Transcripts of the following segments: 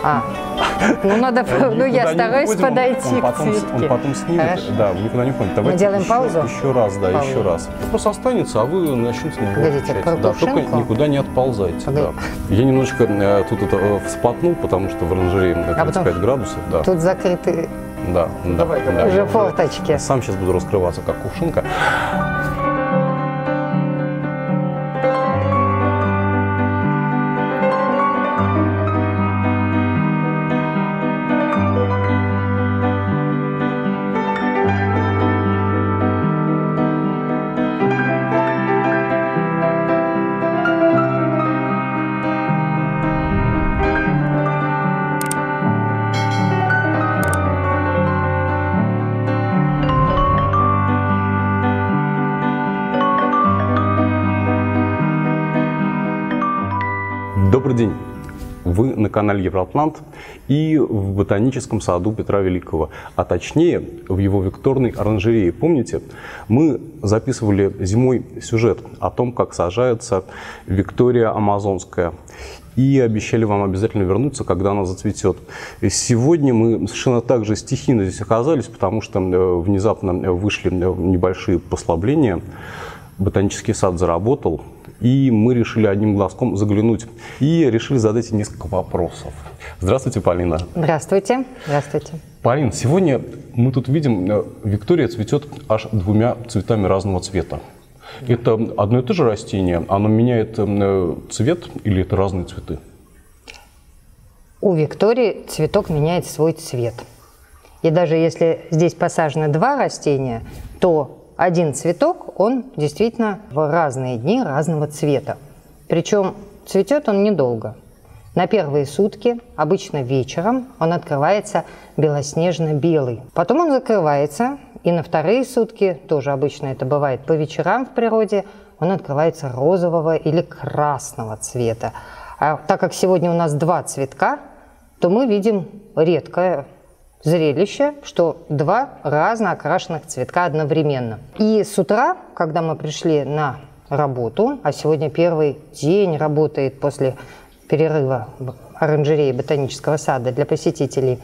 Ну, надо, ну, я стараюсь подойти к цветке. Он потом снимет. Хорошо. Да, вы никуда не уходите. Мы делаем паузу? Еще раз, да, Паузу. еще раз. Он просто останется, а вы начнете на него Погодите, отвечать. про Да, только кувшинку? никуда не отползайте. Да. Погоди. Я немножечко тут это всплотнул, потому что в оранжерее 35 градусов. Да. Тут закрыты Да, да, да. уже форточки. Сам сейчас буду раскрываться как кувшинка. Добрый день! Вы на канале Евроатлант и в ботаническом саду Петра Великого, а точнее в его векторной оранжерее. Помните, мы записывали зимой сюжет о том, как сажается Виктория Амазонская. И обещали вам обязательно вернуться, когда она зацветет. Сегодня мы совершенно так же стихийно здесь оказались, потому что внезапно вышли небольшие послабления. Ботанический сад заработал, и мы решили одним глазком заглянуть. И решили задать несколько вопросов. Здравствуйте, Полина. Здравствуйте. Здравствуйте. Полин, сегодня мы тут видим, Виктория цветет аж двумя цветами разного цвета. Это одно и то же растение, оно меняет цвет или это разные цветы? У Виктории цветок меняет свой цвет. И даже если здесь посажено два растения, то один цветок, он действительно в разные дни разного цвета. Причем цветет он недолго. На первые сутки, обычно вечером, он открывается белоснежно-белый. Потом он закрывается, и на вторые сутки, тоже обычно это бывает по вечерам в природе, он открывается розового или красного цвета. А так как сегодня у нас два цветка, то мы видим редкое зрелище, что два разно окрашенных цветка одновременно. И с утра, когда мы пришли на работу, а сегодня первый день работает после перерыва в оранжерее ботанического сада для посетителей,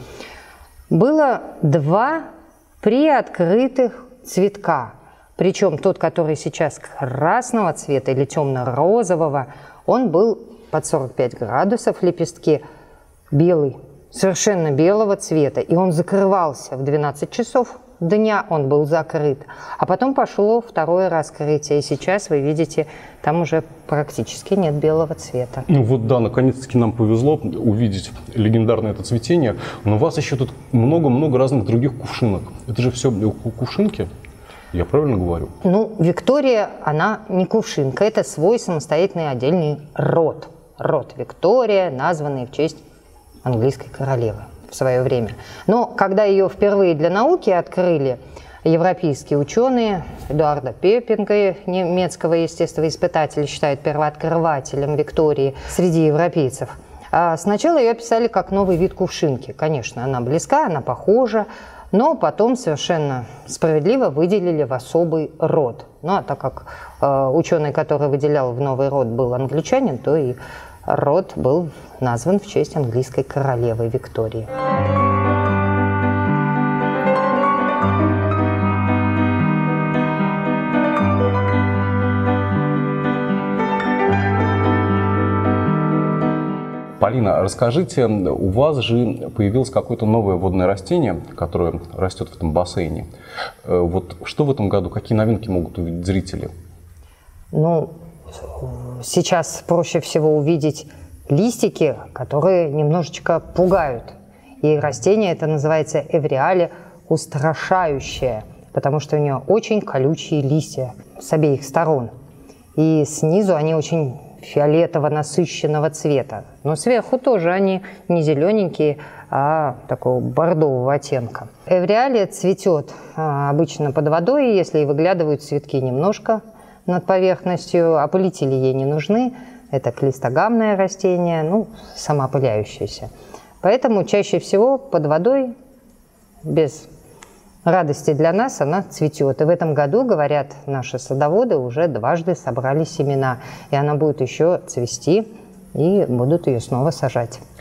было два приоткрытых цветка. Причем тот, который сейчас красного цвета или темно-розового, он был под 45 градусов, лепестки белый, совершенно белого цвета. И он закрывался в 12 часов дня, он был закрыт. А потом пошло второе раскрытие. И сейчас вы видите, там уже практически нет белого цвета. Ну вот да, наконец-таки нам повезло увидеть легендарное это цветение. Но у вас еще тут много-много разных других кувшинок. Это же все кувшинки? Я правильно говорю? Ну, Виктория, она не кувшинка, это свой самостоятельный отдельный род. Род Виктория, названный в честь английской королевы в свое время. Но когда ее впервые для науки открыли европейские ученые, Эдуарда Пеппинга, немецкого естествоиспытателя, считают первооткрывателем Виктории среди европейцев, сначала ее описали как новый вид кувшинки. Конечно, она близка, она похожа, но потом совершенно справедливо выделили в особый род. Ну а так как ученый, который выделял в новый род, был англичанин, то и род был назван в честь английской королевы Виктории. Полина, расскажите, у вас же появилось какое-то новое водное растение, которое растет в этом бассейне. Вот что в этом году, какие новинки могут увидеть зрители? Ну, сейчас проще всего увидеть листики, которые немножечко пугают. И растение это называется эвриалия устрашающее, потому что у нее очень колючие листья с обеих сторон. И снизу они очень фиолетово-насыщенного цвета. Но сверху тоже они не зелененькие, а такого бордового оттенка. Эвриалия цветет обычно под водой, если выглядывают цветки немножко над поверхностью, опылители ей не нужны. Это клистогамное растение, ну, самоопыляющееся. Поэтому чаще всего под водой, без радости для нас, она цветет. И в этом году, говорят наши садоводы, уже дважды собрали семена. И она будет еще цвести, и будут ее снова сажать.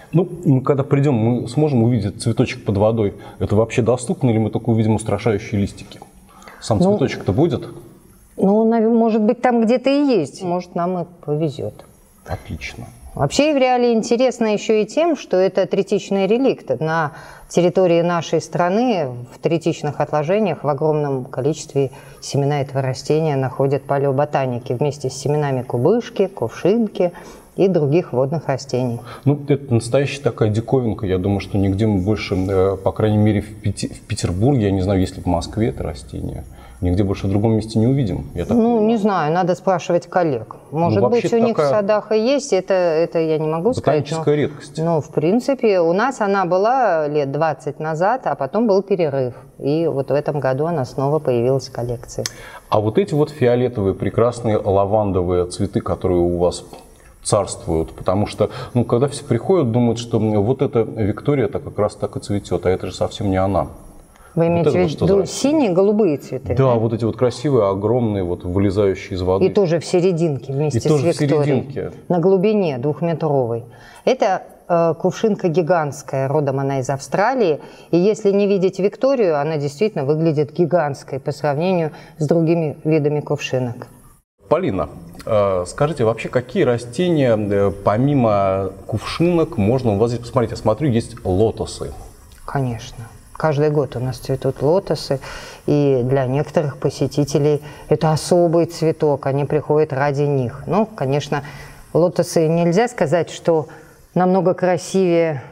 Ну, мы когда придем, мы сможем увидеть цветочек под водой. Это вообще доступно или мы только увидим устрашающие листики? Сам цветочек-то будет? Ну, может быть, там где-то и есть. Может, нам и повезет. Отлично. Вообще, Эвреалия интересна еще и тем, что это третичный реликт. На территории нашей страны в третичных отложениях в огромном количестве семена этого растения находят палеоботаники вместе с семенами кубышки, кувшинки и других водных растений. Ну, это настоящая такая диковинка. Я думаю, что нигде мы больше, по крайней мере, в Петербурге, я не знаю, есть ли в Москве это растение, нигде больше в другом месте не увидим. Не знаю, надо спрашивать коллег. Может быть, у них в садах и есть, это я не могу сказать. Ботаническая редкость. Но, в принципе, у нас она была лет 20 назад, а потом был перерыв. И вот в этом году она снова появилась в коллекции. А вот эти вот фиолетовые, прекрасные лавандовые цветы, которые у вас царствуют, потому что, когда все приходят, думают, что вот эта Виктория-то как раз так и цветет, а это же совсем не она. Вы имеете в виду синие, голубые цветы? Да, вот эти вот красивые, огромные, вот вылезающие из воды. И тоже в серединке вместе с Викторией. На глубине 2-метровой. Это кувшинка гигантская, родом она из Австралии. И если не видеть Викторию, она действительно выглядит гигантской по сравнению с другими видами кувшинок. Полина, скажите, вообще какие растения помимо кувшинок можно у вас здесь посмотреть? Я смотрю, есть лотосы. Конечно. Каждый год у нас цветут лотосы, и для некоторых посетителей это особый цветок, они приходят ради них. Ну, конечно, лотосы нельзя сказать, что намного красивее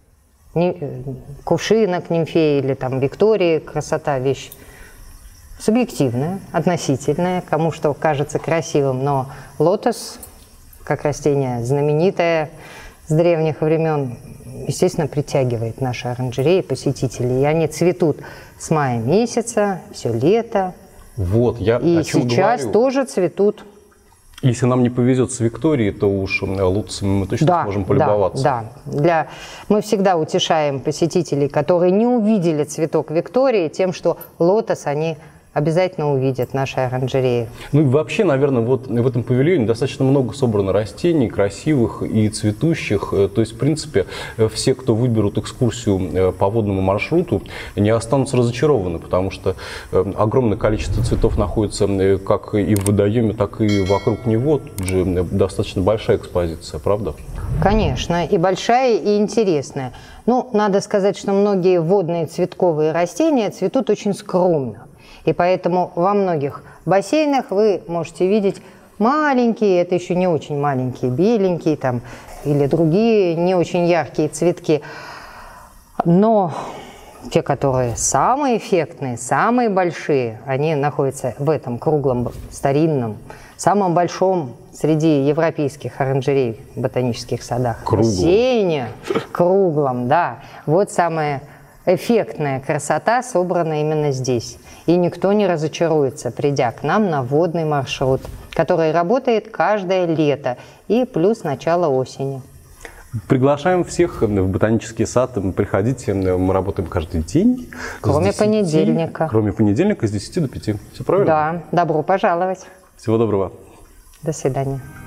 кувшинок, нимфеи или там Виктории. Красота – вещь субъективная, относительная, кому что кажется красивым, но лотос, как растение знаменитое с древних времен, естественно, притягивает наши оранжереи посетителей. И они цветут с мая месяца, все лето. Вот, я и о чем сейчас говорю. тоже цветут. Если нам не повезет с Викторией, то уж лотосами мы точно сможем полюбоваться. Да. Мы всегда утешаем посетителей, которые не увидели цветок Виктории, тем, что лотос они обязательно увидят наши оранжереи. Ну и вообще, наверное, вот в этом павильоне достаточно много собрано растений, красивых и цветущих. То есть, в принципе, все, кто выберут экскурсию по водному маршруту, не останутся разочарованы, потому что огромное количество цветов находится как и в водоеме, так и вокруг него. Тут же достаточно большая экспозиция, правда? Конечно, и большая, и интересная. Ну, надо сказать, что многие водные цветковые растения цветут очень скромно. И поэтому во многих бассейнах вы можете видеть маленькие, это еще не очень маленькие, беленькие там, или другие не очень яркие цветки. Но те, которые самые эффектные, самые большие, они находятся в этом круглом, старинном, самом большом среди европейских оранжерей в ботанических садах. Бассейне круглом, да. Вот самая эффектная красота собрана именно здесь. И никто не разочаруется, придя к нам на водный маршрут, который работает каждое лето и плюс начало осени. Приглашаем всех в ботанический сад. Приходите, мы работаем каждый день. Кроме понедельника. Кроме понедельника с 10 до 5. Все правильно? Да, добро пожаловать. Всего доброго. До свидания.